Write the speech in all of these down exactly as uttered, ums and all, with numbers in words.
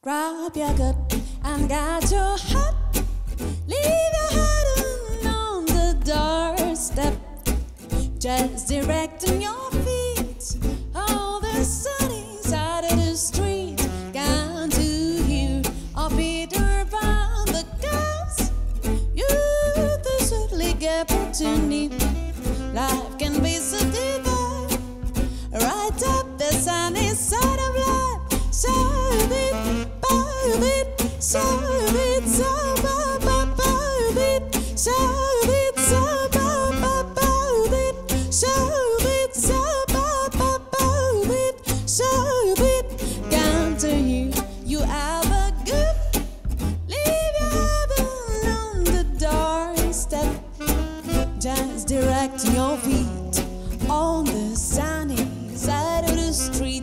Grab your gut and guide your heart. Leave your heart on the doorstep. Just directing your feet on the sunny side of the street. Got to hear a Peter Pan the gas. You certainly get what you need. Life can be so divine. Right up the sunny side of life. Serve it, serve it, serve it, serve it, serve it, serve it, serve it, serve it, serve it. Can't you, you have a good. Leave your heaven on the doorstep. Just direct your feet on the sunny side of the street.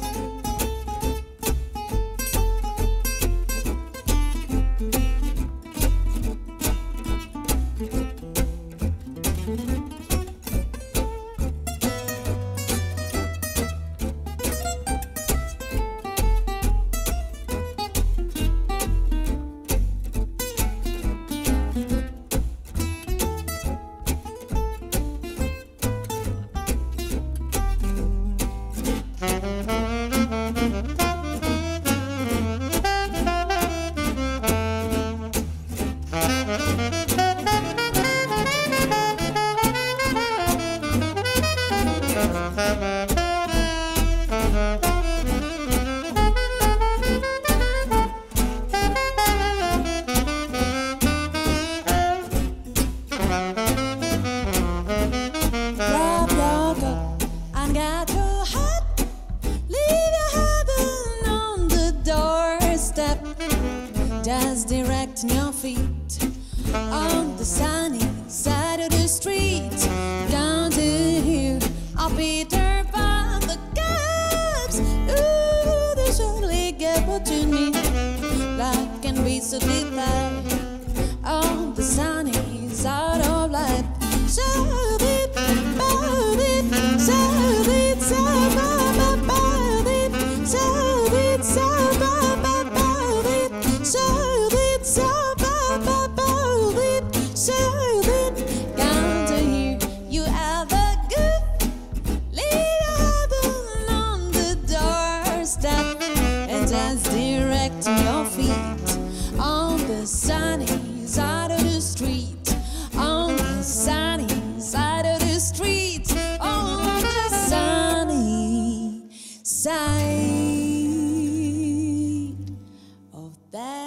Just directing your feet on the sunny side of the street. Down to here, I'll Peter Pan the gaps. Ooh, they surely get what you need. Life can be so divine on the sunny side of life. Serve it, serve it, serve it, serve it, serve it, serve it. Serve it, serve it, serve it. Down to here, you have a good. Leave your heaven on the doorstep and just direct your feet on the sunny side of the street. On the sunny side of the street. On the sunny side of that.